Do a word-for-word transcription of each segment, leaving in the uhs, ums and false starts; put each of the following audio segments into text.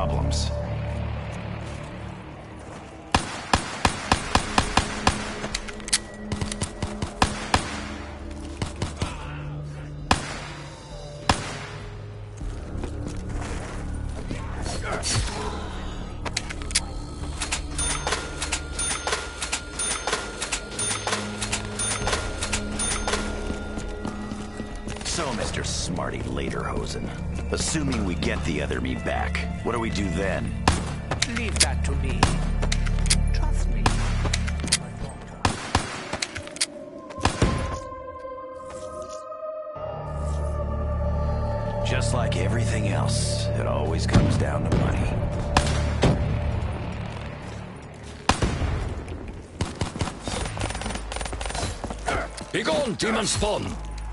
problems. So, Mister Smarty Lederhosen, assuming we get the other me back, what do we do then? Leave that to me. Trust me. Just like everything else, it always comes down to money. Begone, demon spawn!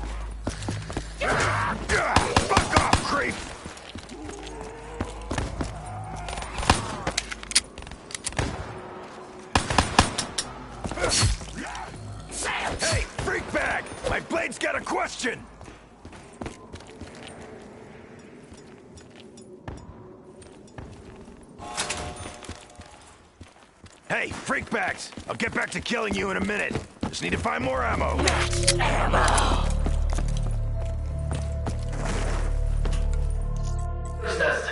Fuck off, creep! Hey, freak bag! My blade's got a question! Hey, freak bags! I'll get back to killing you in a minute. Just need to find more ammo. Max ammo! Business.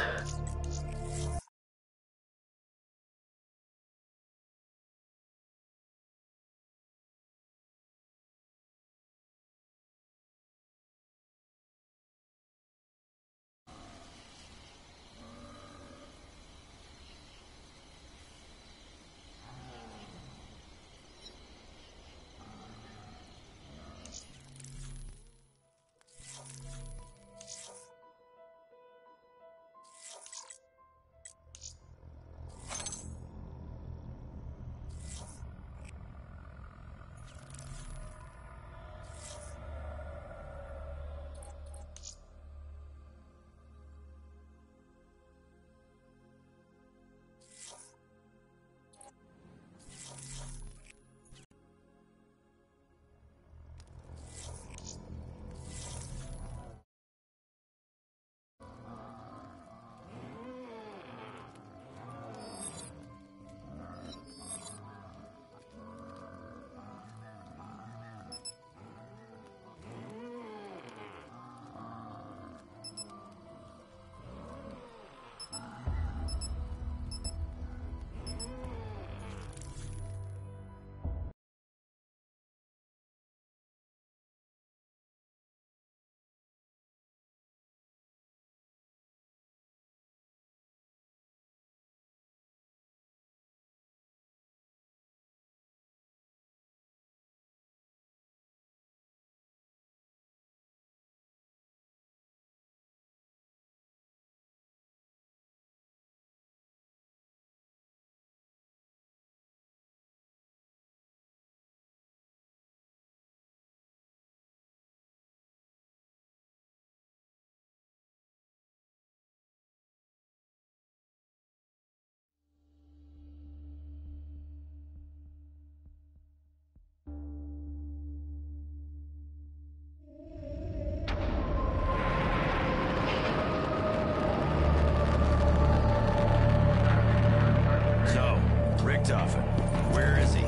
Where is he?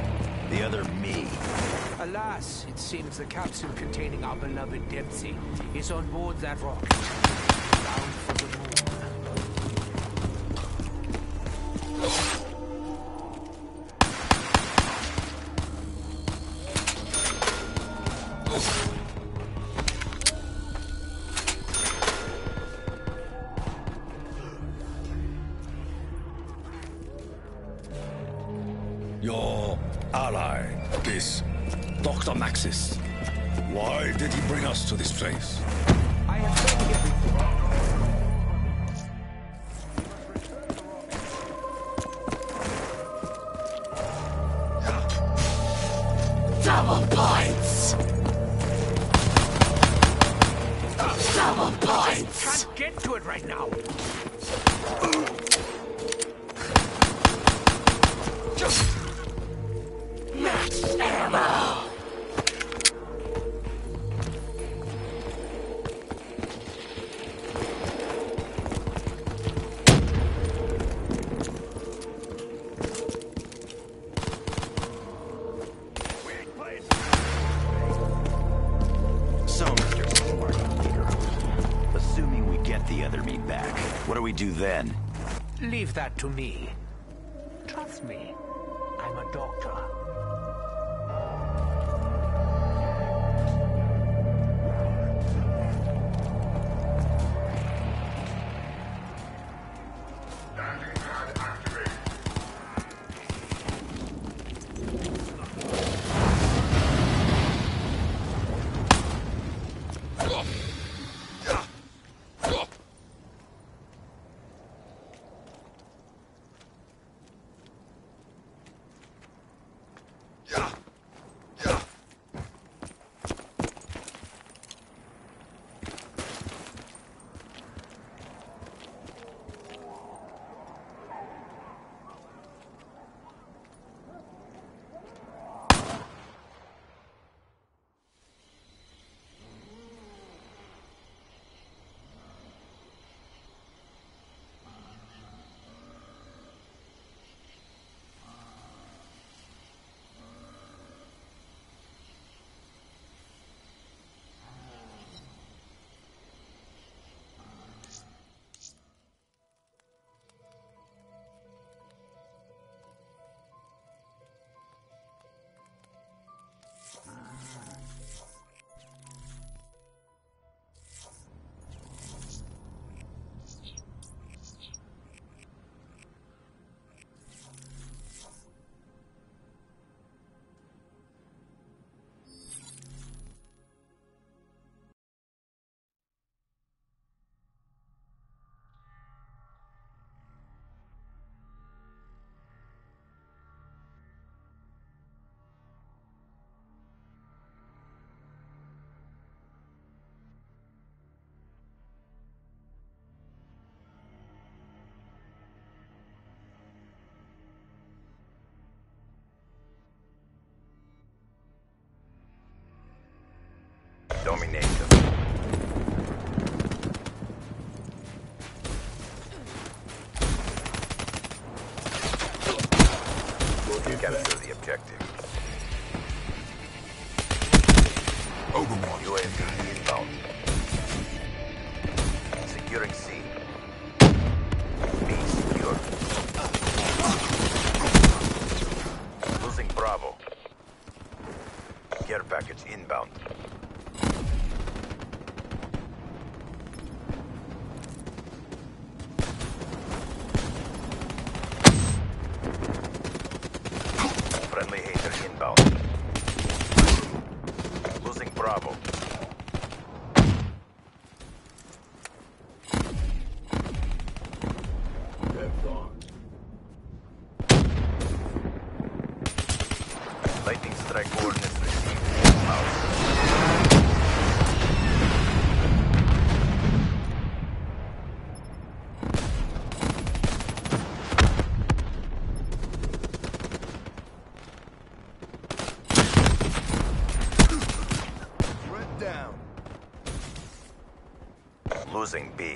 The other me. Alas, it seems the capsule containing our beloved Dempsey is on board that rocket, bound for the moon. Your ally, this Doctor Maxis. Why did he bring us to this place? I have done everything. Double points! Double points! Can't get to it right now. Max ammo! do then? Leave that to me. Trust me, I'm a doctor. Dominate them. Capture the objective. Overwatch. U A V inbound. Securing C. B secure. Losing Bravo. Care package inbound. Friendly Hater inbound. Losing Bravo. Lightning strike coordinates received. Out. Down. Losing B.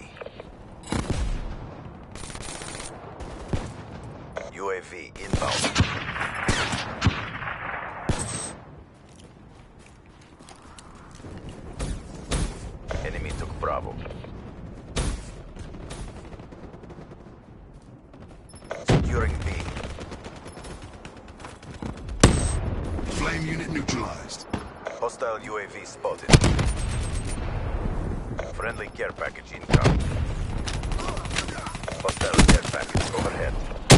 U A V inbound. Enemy took Bravo. Securing B. Flame unit neutralized. Hostile U A V spotted. Friendly care package incoming. Hostile care package overhead.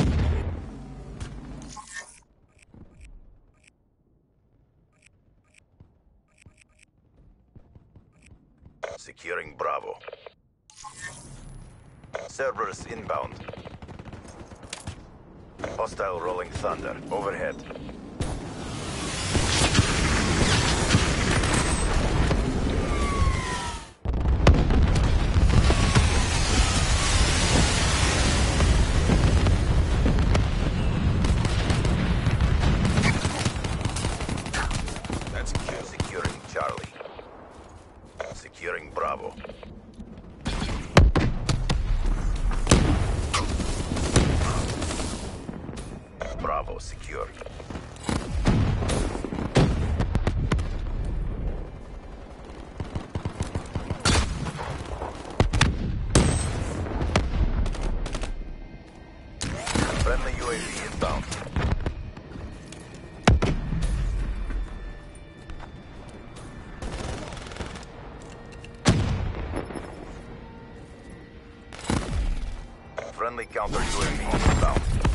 Securing Bravo. Cerberus inbound. Hostile rolling thunder overhead. Securing Charlie. Securing Bravo. Bravo secure. Friendly counter U A V inbound.